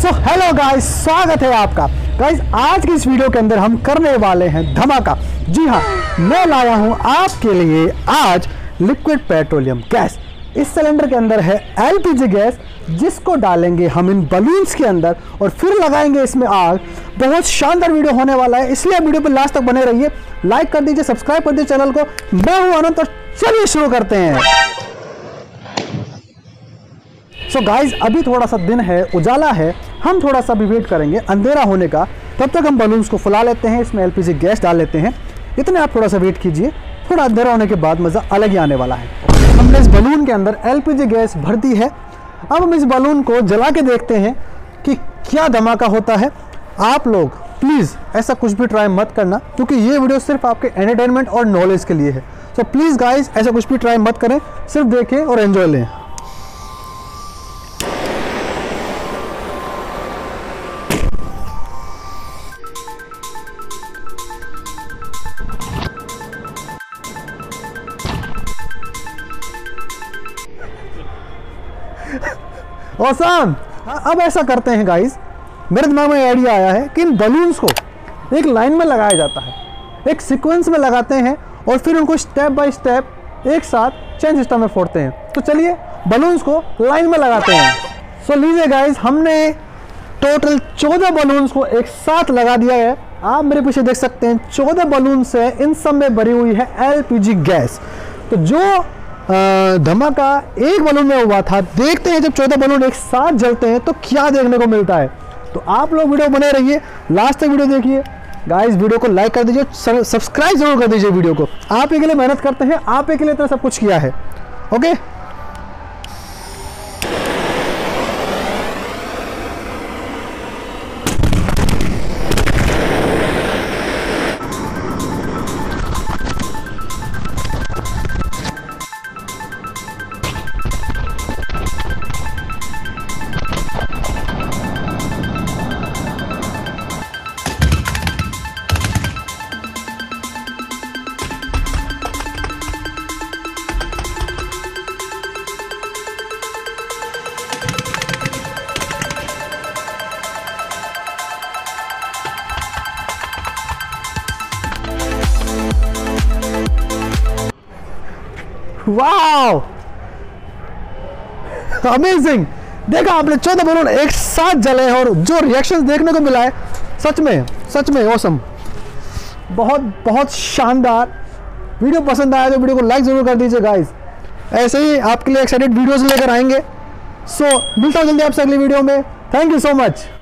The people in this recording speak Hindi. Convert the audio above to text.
सो हेलो गाइस, स्वागत है आपका। गाइस आज की इस वीडियो के अंदर हम करने वाले हैं धमाका। जी हाँ, मैं लाया हूं आपके लिए आज लिक्विड पेट्रोलियम गैस। इस सिलेंडर के अंदर है एलपीजी गैस, जिसको डालेंगे हम इन बलून्स के अंदर और फिर लगाएंगे इसमें आग। बहुत शानदार वीडियो होने वाला है, इसलिए वीडियो पर लास्ट तक बने रहिए। लाइक कर दीजिए, सब्सक्राइब कर दीजिए चैनल को। मैं हूं अनंत और चलिए शुरू करते हैं। सो गाइज अभी थोड़ा सा दिन है, उजाला है, हम थोड़ा सा भी वेट करेंगे अंधेरा होने का। तब तक हम बलून्स को फुला लेते हैं, इसमें एलपीजी गैस डाल लेते हैं। इतने आप थोड़ा सा वेट कीजिए, थोड़ा अंधेरा होने के बाद मज़ा अलग ही आने वाला है। हमने इस बलून के अंदर एलपीजी गैस भर दी है। अब हम इस बलून को जला के देखते हैं कि क्या धमाका होता है। आप लोग प्लीज़ ऐसा कुछ भी ट्राई मत करना, क्योंकि ये वीडियो सिर्फ आपके एंटरटेनमेंट और नॉलेज के लिए है। सो प्लीज़ गाइज ऐसा कुछ भी ट्राई मत करें, सिर्फ देखें और एंजॉय लें। ऑसम। अब ऐसा करते हैं गाइस, मेरे दिमाग में आइडिया आया है कि इन बलून्स को एक लाइन में लगाया जाता है, एक सीक्वेंस में लगाते हैं और फिर उनको स्टेप बाय स्टेप एक साथ चेन सिस्टम में फोड़ते हैं। तो चलिए बलून्स को लाइन में लगाते हैं। सो लीजिए गाइस, हमने टोटल 14 बलून्स को एक साथ लगा दिया है। आप मेरे पीछे देख सकते हैं 14 बलून्स है, इन सब में भरी हुई है एलपीजी गैस। तो जो धमाका एक बलून में हुआ था, देखते हैं जब 14 बलून एक साथ जलते हैं तो क्या देखने को मिलता है। तो आप लोग वीडियो बने रहिए, लास्ट तक वीडियो देखिए। गाइस वीडियो को लाइक कर दीजिए, सब्सक्राइब जरूर कर दीजिए वीडियो को। आप ही के लिए मेहनत करते हैं, आप ही के लिए इतना सब कुछ किया है। Okay wow, amazing. देखा आपने 14 बलून एक साथ जले हैं और जो रिएक्शंस देखने को मिला है, सच में ऑसम, बहुत बहुत शानदार। वीडियो पसंद आया तो वीडियो को लाइक जरूर कर दीजिए गाइस। ऐसे ही आपके लिए एक्साइटेड वीडियोस लेकर आएंगे। सो मिलता हूं जल्दी आपसे अगली वीडियो में। Thank you so much.